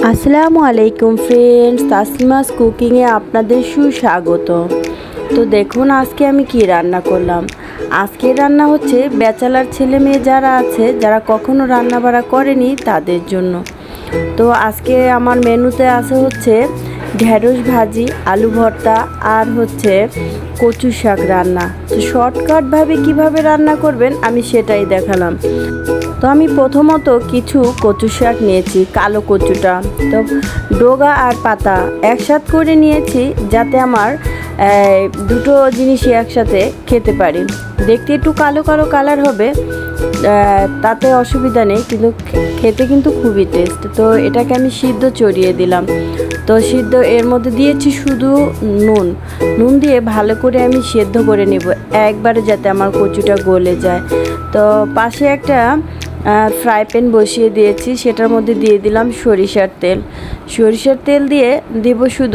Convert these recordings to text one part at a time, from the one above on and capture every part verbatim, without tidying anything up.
আসসালামু আলাইকুম ফ্রেন্ডস, তাসলিমাস কুকিংয়ে আপনাদের সুস্বাগত। তো দেখুন আজকে আমি কি রান্না করলাম। আজকে রান্না হচ্ছে ব্যাচেলার ছেলে মেয়ে যারা আছে, যারা কখনো রান্না বাড়া করেনি তাদের জন্য। তো আজকে আমার মেনুতে আছে হচ্ছে ঢেঁড়স ভাজি, আলু ভর্তা আর হচ্ছে কচু শাক রান্না। তো শর্টকাটভাবে কিভাবে রান্না করবেন আমি সেটাই দেখালাম। তো আমি প্রথমত কিছু কচু শাক নিয়েছি, কালো কচুটা। তো ডগা আর পাতা একসাথে করে নিয়েছি, যাতে আমার দুটো জিনিসই একসাথে খেতে পারি। দেখতে একটু কালো কালো কালার হবে, তাতে অসুবিধা নেই, কিন্তু খেতে কিন্তু খুবই টেস্ট। তো এটাকে আমি সিদ্ধ চড়িয়ে দিলাম। তো সিদ্ধ এর মধ্যে দিয়েছি শুধু নুন নুন দিয়ে ভালো করে আমি সেদ্ধ করে নেব একবারে, যাতে আমার কচুটা গলে যায়। তো পাশে একটা ফ্রাই প্যান বসিয়ে দিয়েছি, সেটার মধ্যে দিয়ে দিলাম সরিষার তেল। সরিষার তেল দিয়ে দেব শুধু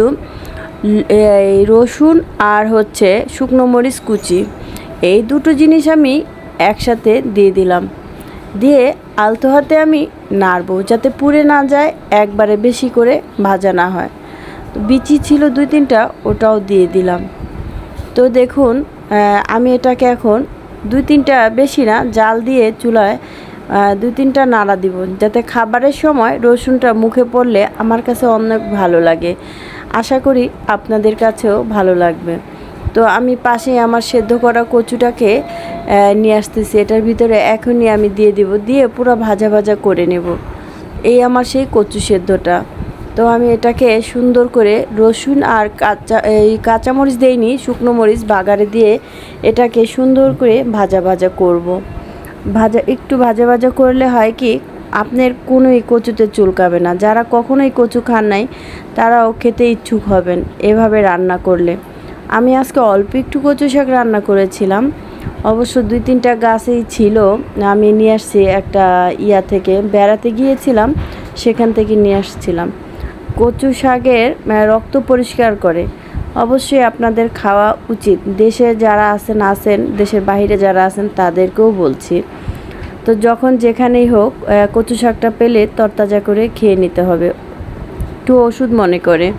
রসুন আর হচ্ছে শুকনো মরিচ কুচি, এই দুটো জিনিস আমি একসাথে দিয়ে দিলাম। দিয়ে আলতো হাতে আমি নাড়বো, যাতে পুড়ে না যায়, একবারে বেশি করে ভাজা না হয়। তো বিচি ছিল দুই তিনটা, ওটাও দিয়ে দিলাম। তো দেখুন আমি এটাকে এখন দুই তিনটা, বেশি না, জাল দিয়ে চুলায় দুই তিনটা নাড়া দিব, যাতে খাবারের সময় রসুনটা মুখে পড়লে আমার কাছে অনেক ভালো লাগে। আশা করি আপনাদের কাছেও ভালো লাগবে। তো আমি পাশে আমার সেদ্ধ করা কচুটাকে নিয়ে আসতেছি, এটার ভিতরে এখনই আমি দিয়ে দিব, দিয়ে পুরো ভাজা ভাজা করে নেব। এই আমার সেই কচু সেদ্ধটা। তো আমি এটাকে সুন্দর করে রসুন আর কাঁচা এই কাঁচামরিচ দেইনি, শুকনো মরিচ বাগারে দিয়ে এটাকে সুন্দর করে ভাজা ভাজা করব। ভাজা একটু ভাজা ভাজা করলে হয় কি, আপনার কোনোই কচুতে চুলকাবে না। যারা কখনোই কচু খান নাই তারাও খেতে ইচ্ছুক হবেন এভাবে রান্না করলে। আমি আজকে অল্প একটু কচু শাক রান্না করেছিলাম, অবশ্য দুই তিনটা গাছেই ছিল, আমি নিয়ে আসছি একটা ইয়া থেকে, বেড়াতে গিয়েছিলাম সেখান থেকে নিয়ে আসছিলাম। কচু শাকের রক্ত পরিষ্কার করে, অবশ্যই আপনাদের খাওয়া উচিত। দেশে যারা আছেন আছেন দেশের বাইরে যারা আছেন তাদেরকেও বলছি। তো যখন যেখানেই হোক কচু শাকটা পেলে তরতাজা করে খেয়ে নিতে হবে, একটু ওষুধ মনে করে।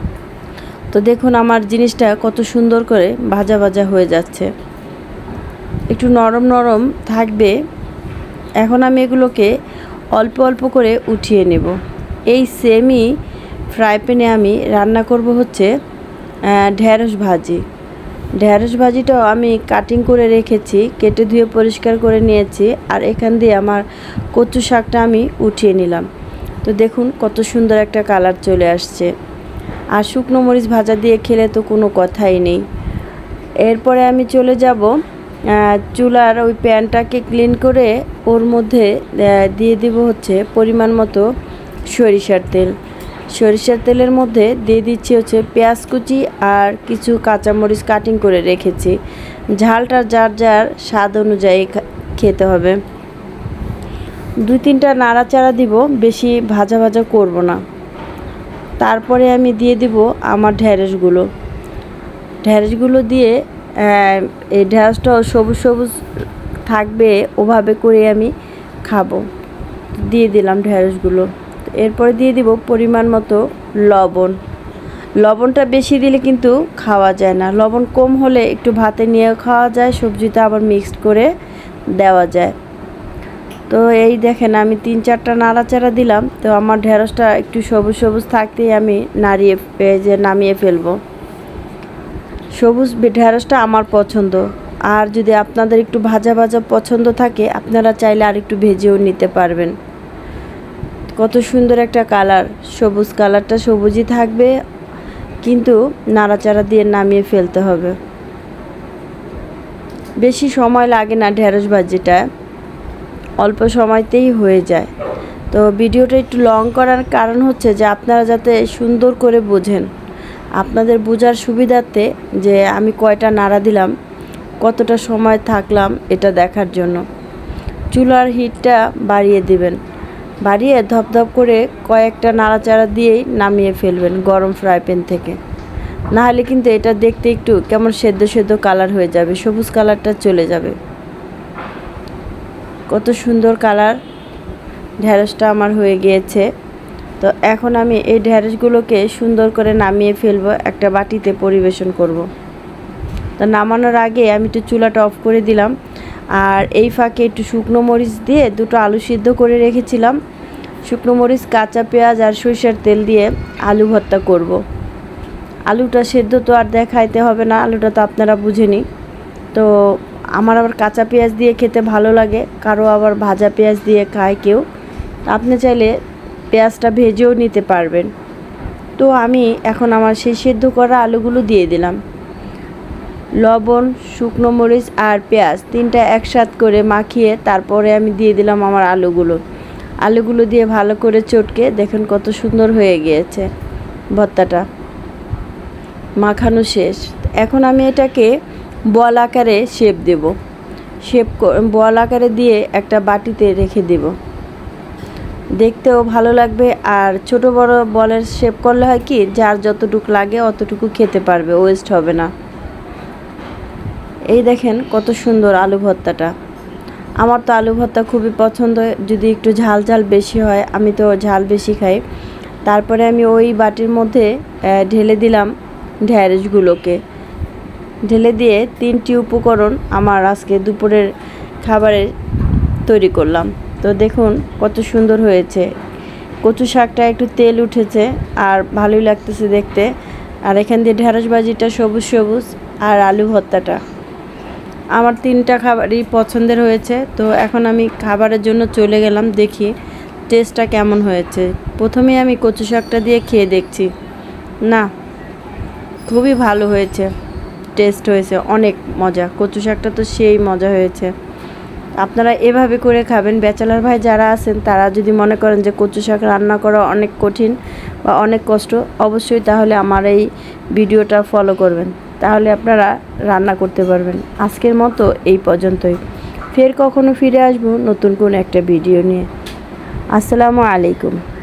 তো দেখুন আমার জিনিসটা কত সুন্দর করে ভাজা ভাজা হয়ে যাচ্ছে, একটু নরম নরম থাকবে। এখন আমি এগুলোকে অল্প অল্প করে উঠিয়ে নেব। এই সেমই ফ্রাই প্যানে আমি রান্না করব হচ্ছে ঢেঁড়স ভাজি। ঢেঁড়স ভাজিটাও আমি কাটিং করে রেখেছি, কেটে ধুয়ে পরিষ্কার করে নিয়েছি। আর এখান দিয়ে আমার কচু শাকটা আমি উঠিয়ে নিলাম। তো দেখুন কত সুন্দর একটা কালার চলে আসছে। আর শুকনো মরিচ ভাজা দিয়ে খেলে তো কোনো কথাই নেই। এরপরে আমি চলে যাব চুলার ওই প্যানটাকে ক্লিন করে ওর মধ্যে দিয়ে দিব হচ্ছে পরিমাণ মতো সরিষার তেল। সরিষার তেলের মধ্যে দিয়ে দিচ্ছি হচ্ছে পেঁয়াজ কুচি আর কিছু কাঁচামরিচ কাটিং করে রেখেছি। ঝালটা যার যার স্বাদ অনুযায়ী খেতে হবে। দুই তিনটা নাড়াচাড়া দিব, বেশি ভাজা ভাজা করব না। তারপরে আমি দিয়ে দিব আমার ঢেঁড়সগুলো। ঢেঁড়সগুলো দিয়ে এই ঢেঁড়সটাও সবুজ সবুজ থাকবে, ওভাবে করে আমি খাবো। দিয়ে দিলাম ঢেঁড়সগুলো। এরপরে দিয়ে দিব পরিমাণ মতো লবণ। লবণটা বেশি দিলে কিন্তু খাওয়া যায় না, লবণ কম হলে একটু ভাতে নিয়েও খাওয়া যায়, সবজিতে আবার মিক্সড করে দেওয়া যায়। তো এই দেখেন আমি তিন চারটা নাড়াচাড়া দিলাম। তো আমার ঢেঁড়সটা একটু সবুজ সবুজ থাকতেই আমি নাড়িয়ে যে নামিয়ে ফেলবো। সবুজ ঢেঁড়সটা আমার পছন্দ, আর যদি আপনাদের একটু ভাজা ভাজা পছন্দ থাকে আপনারা চাইলে আর একটু ভেজেও নিতে পারবেন। কত সুন্দর একটা কালার, সবুজ কালারটা সবুজই থাকবে, কিন্তু নাড়াচাড়া দিয়ে নামিয়ে ফেলতে হবে। বেশি সময় লাগে না ঢেঁড়স ভাজিটা, অল্প সময়তেই হয়ে যায়। তো ভিডিওটা একটু লং করার কারণ হচ্ছে যে আপনারা যাতে সুন্দর করে বোঝেন, আপনাদের বোঝার সুবিধার্থে, যে আমি কয়টা নাড়া দিলাম, কতটা সময় থাকলাম, এটা দেখার জন্য। চুলার হিটটা বাড়িয়ে দিবেন, বাড়িয়ে ধপধপ করে কয়েকটা নাড়াচাড়া দিয়েই নামিয়ে ফেলবেন গরম ফ্রাই প্যান থেকে। নাহলে কিন্তু এটা দেখতে একটু কেমন সেদ্ধ সেদ্ধ কালার হয়ে যাবে, সবুজ কালারটা চলে যাবে। কত সুন্দর কালার, ঢেঁড়সটা আমার হয়ে গিয়েছে। তো এখন আমি এই ঢেঁড়সগুলোকে সুন্দর করে নামিয়ে ফেলবো, একটা বাটিতে পরিবেশন করব। তো নামানোর আগে আমি একটু চুলাটা অফ করে দিলাম, আর এই ফাঁকে একটু শুকনো মরিচ দিয়ে দুটো আলু সিদ্ধ করে রেখেছিলাম। শুকনো মরিচ, কাঁচা পেঁয়াজ আর সরিষার তেল দিয়ে আলু ভর্তা করব। আলুটা সেদ্ধ তো আর দেখাইতে হবে না, আলুটা তো আপনারা বুঝেনি। তো আমার আবার কাঁচা পেঁয়াজ দিয়ে খেতে ভালো লাগে, কারো আবার ভাজা পেঁয়াজ দিয়ে খায় কেউ। আপনি চাইলে পেঁয়াজটা ভেজেও নিতে পারবেন। তো আমি এখন আমার সেই সেদ্ধ করা আলুগুলো দিয়ে দিলাম। লবণ, শুকনো মরিচ আর পেঁয়াজ তিনটা একসাথে করে মাখিয়ে তারপরে আমি দিয়ে দিলাম আমার আলুগুলো। আলুগুলো দিয়ে ভালো করে চটকে দেখেন কত সুন্দর হয়ে গিয়েছে ভর্তাটা। মাখানো শেষ। এখন আমি এটাকে বল আকারে শেপ দেব। শেপ বল আকারে দিয়ে একটা বাটিতে রেখে দেব, দেখতেও ভালো লাগবে। আর ছোট বড় বলের শেপ করলে হয় কি, যার যতটুকু লাগে অতটুকু খেতে পারবে, ওয়েস্ট হবে না। এই দেখেন কত সুন্দর আলু ভর্তাটা। আমার তো আলু ভর্তা খুবই পছন্দ, যদি একটু ঝাল ঝাল বেশি হয়, আমি তো ঝাল বেশি খাই। তারপরে আমি ওই বাটির মধ্যে ঢেলে দিলাম ঢেঁড়সগুলোকে। ঢেলে দিয়ে তিনটি উপকরণ আমার আজকে দুপুরের খাবারে তৈরি করলাম। তো দেখুন কত সুন্দর হয়েছে। কচু শাকটা একটু তেল উঠেছে আর ভালোই লাগতেছে দেখতে। আর এখান দিয়ে ঢেঁড়স ভাজিটা সবুজ সবুজ, আর আলু ভর্তাটা আমার তিনটা খাবারই পছন্দের হয়েছে। তো এখন আমি খাবারের জন্য চলে গেলাম, দেখি টেস্টটা কেমন হয়েছে। প্রথমে আমি কচু শাকটা দিয়ে খেয়ে দেখছি, না খুবই ভালো হয়েছে, টেস্ট হয়েছে, অনেক মজা। কচু শাকটা তো সেই মজা হয়েছে। আপনারা এভাবে করে খাবেন। ব্যাচেলার ভাই যারা আছেন তারা যদি মনে করেন যে কচু শাক রান্না করা অনেক কঠিন বা অনেক কষ্ট, অবশ্যই তাহলে আমার এই ভিডিওটা ফলো করবেন, তাহলে আপনারা রান্না করতে পারবেন। আজকের মতো এই পর্যন্তই, ফের কখনো ফিরে আসবো নতুন কোন একটা ভিডিও নিয়ে। আসসালামু আলাইকুম।